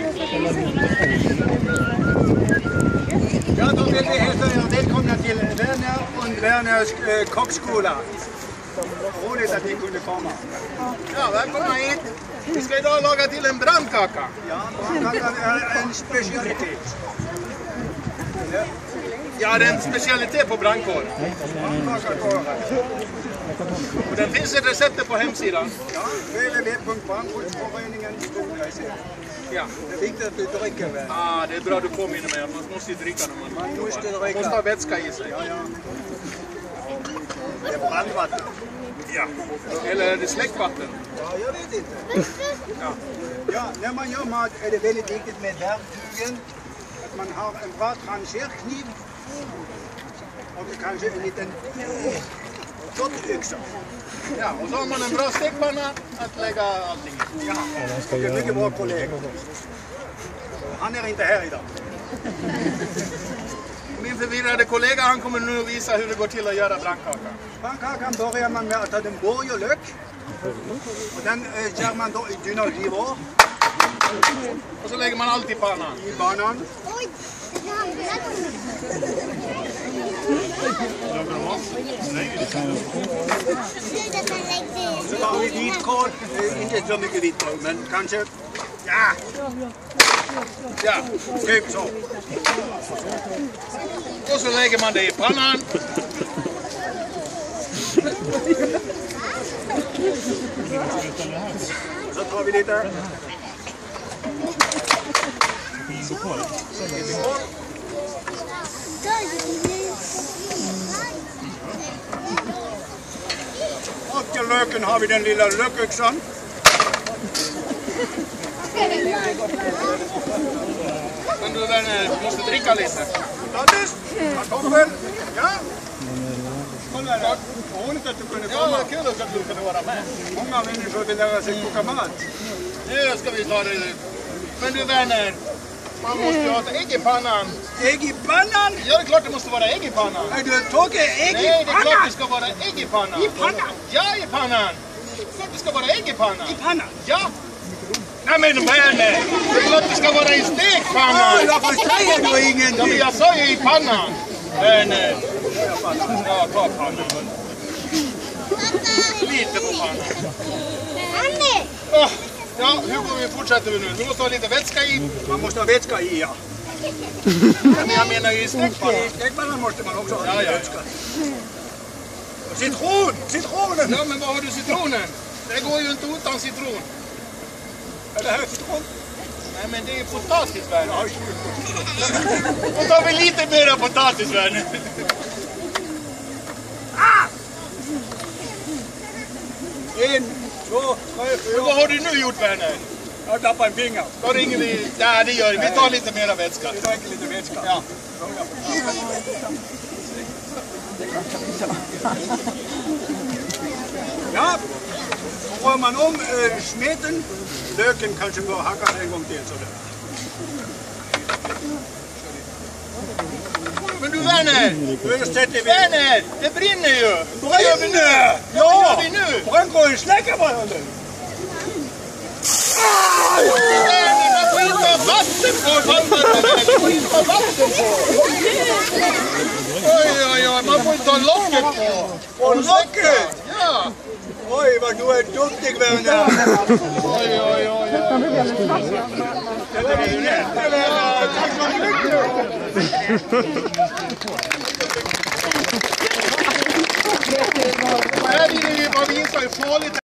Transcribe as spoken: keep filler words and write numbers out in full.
Ja, då vill vi hälsa er välkomna till Werner och Werners äh, kockskola. Roligt att ni kunde komma. Ja, välkomna hit. Vi ska idag laga till en brandkaka. Ja, brandkaka är en specialitet. Ja, ja, det är en specialitet på brandkåren. Och den finns ett recept på hemsidan. Ja, w w w punkt brandskyddsföreningen punkt se. Ja. Det är viktigt att du dricker väl. Ah, det är bra att du påminner mig. Man måste ju dricka när man... Man måste dricka. Man måste ha vätska i sig. Ja, ja. Det är brandvatten. Ja. Eller är det släckvatten? Ja, jag vet inte. Ja. Ja, när man gör mat är det väldigt viktigt med verktygen. Att man har en bra trancherkniv. Och kanske en liten köttyxa. Ja, och så har man en bra stekpanna att lägga allting i. Ja, och en mycket bra kollega. Han är inte här idag. Min förvirrade kollega, han kommer nu visa hur det går till att göra brandkaka. Brandkakan börjar man med att ta den borgerlök. Och den äh, gör man då i dynna skivor. Och så lägger man allt i pannan. I banan. Så har vi vitkål. Äh, inte så mycket vitkål, men kanske... Ja! Ja, Typ så. och så lägger man det i pannan. Så tar vi lite... Och till löken har vi den lilla lökyxan. Men du Werner, du måste dricka lite. Tattes, kartoffel, ja. Kolla där, roligt att du kunde komma. Ja, kul att du kunde vara med. Många människor vill lära sig koka mat. Nu ska vi ta det. Men du Werner, man måste ju ha ett ägg i pannan. Ägg i pannan? Ja, det är klart det måste vara ägg i pannan. Nej, du har tagit ägg Nej, i det är klart pannan? det ska vara ägg i pannan. I pannan? Ja, i pannan. Det ska vara ägg i pannan. I pannan? Ja. Nej men Werner, det är klart det ska vara i stekpannan. Åh, varför säger du Ja, men ingenting? jag sa ju i pannan. Werner. Ja, ta pannan. Lite på pannan. Oh, ja, hur går vi fortsätter vi nu? Du måste ha lite vätska i. Man måste ha vätska i, ja. Men jag menar ju i stekpannan. I stekpannan måste man också ha Ja, lite ja, ja. vätska. Och citron! Citronen! Ja, men vad har du citronen? Det går ju inte utan citron. Är det här citron? Nej, men det är potatis, Werner. Ja, Då tar vi lite mer potatis, Werner. ah! En, två, tre, fyra. Vad har du nu gjort, Werner? Jag tappar en finger. Då ringer vi. Nej, det gör vi. Vi tar lite mer vätska. Vi dricker lite vätska. Ja. Ja, då rör man om äh, smeten. Löken kanske går hackas en gång till. Sådär. Men du Werner! Nu sätter vi... Werner! Det brinner ju! Vad gör vi nu? Ja! Vad gör vi nu? Brandkåren släcker bara nu! Werner, man får inte ha vatten på! Man får inte ha vatten på! Oj, oj, oj, man får inte ha locket på! Och locket! Ja! Oj, vad du är duktig, Werner! Oj, oj, oj, oj. Det är ju rätt, Werner! Tack så mycket! Här inne var vi så farligt.